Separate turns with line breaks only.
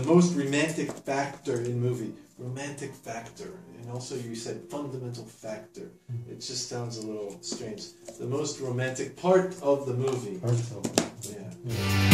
most romantic factor in movie. Romantic factor. And also you said fundamental factor. It just sounds a little strange. The most romantic part of the movie.
Part of it.
Yeah.